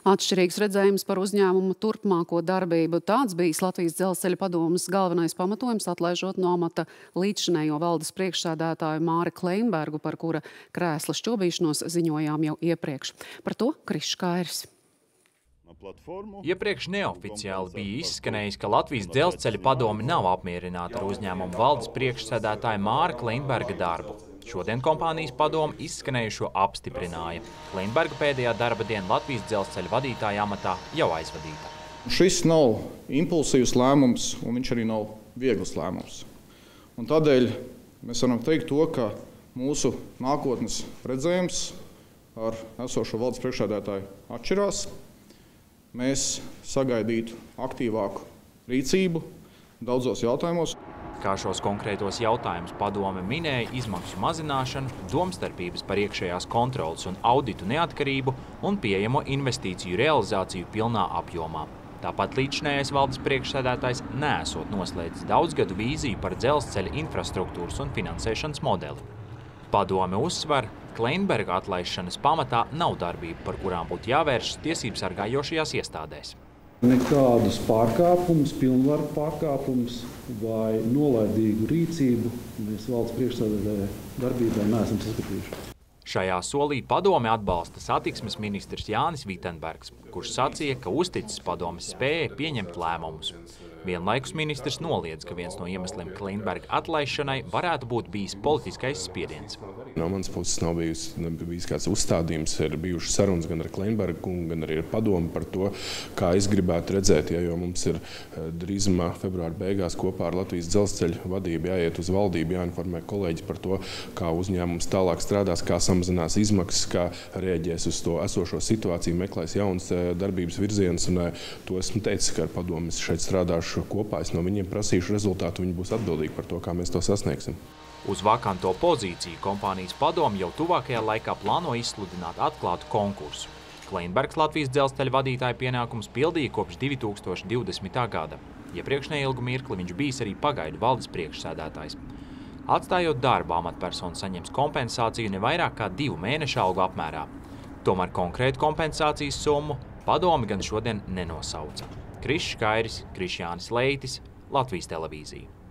Atšķirīgs redzējums par uzņēmumu turpmāko darbību. Tāds bijis Latvijas Dzelzceļa padomes galvenais pamatojums, atlaižot no amata līdzšinējo valdes priekšsēdētāju Māri Kleinbergu, par kura krēsla šķobīšanos ziņojām jau iepriekš. Par to Krišs Kairis. Iepriekš neoficiāli bija izskanējis, ka Latvijas Dzelzceļa padome nav apmierināta ar uzņēmumu valdes priekšsēdētāja Māra Kleinberga darbu. Šodien kompānijas padome izskanējušo apstiprināja. Kleinberga pēdējā darba diena Latvijas Dzelzceļa vadītāja amatā jau aizvadīta. Šis nav impulsīvs lēmums, un viņš arī nav viegls lēmums. Un tādēļ mēs varam teikt to, ka mūsu nākotnes redzējums ar esošo valdes priekšsēdētāju atšķirās. Mēs sagaidītu aktīvāku rīcību daudzos jautājumos. Kā šos konkrētos jautājumus padome minēja izmaksu mazināšanu, domstarpības par iekšējās kontrolas un auditu neatkarību un pieejamo investīciju realizāciju pilnā apjomā. Tāpat līdzšinējais valdes priekšsēdētājs neesot noslēdzis daudzgadu vīziju par dzelzceļa infrastruktūras un finansēšanas modeli. Padome uzsver, Kleinberga atlaišanas pamatā nav darbība, par kurām būtu jāvēršas tiesību sargājošajās iestādēs. Nekādus pārkāpumus, pilnvaru pārkāpumus vai nolaidīgu rīcību mēs valsts priekšsēdētāja darbībā neesam saskatījuši. Šajā solī padome atbalsta satiksmes ministrs Jānis Vitenbergs, kurš sacīja, ka uzticis padomes spējai pieņemt lēmumus. Vienlaikus ministrs noliedz, ka viens no iemesliem Kleinberga atlaišanai varētu būt bijis politiskais spiediens. No manas puses nav bijis kāds uzstādījums, ir bijušas sarunas gan ar Kleinbergu, gan arī ar padomu par to, kā es gribētu redzēt, jo mums ir drīzumā februāra beigās kopā ar Latvijas Dzelzceļa vadību jāiet uz valdību, jāinformē kolēģis par to, kā uzņēmums tālāk strādās, kā samazinās izmaksas, kā reaģēs uz to esošo situāciju, meklēs jaunas darbības virzienus, un to esmu teicis, ka ar padomu es šeit strādāšu kopā. Es no viņiem prasīšu rezultātu, viņi būs atbildīgi par to, kā mēs to sasniegsim. Uz vakanto pozīciju kompānijas padome jau tuvākajā laikā plāno izsludināt atklātu konkursu. Kleinbergs Latvijas Dzelzceļa vadītāja pienākums pildīja kopš 2020. gada. Iepriekš neilgu mirkli viņš bijis arī pagaidu valdes priekšsēdētājs. Atstājot darbu, amatpersona saņems kompensāciju ne vairāk kā 2 mēnešu algu apmērā. Tomēr konkrētu kompensācijas summu padome gan šodien nenosauca. Krišs Kairis, Krišjānis Leitis, Latvijas televīzija.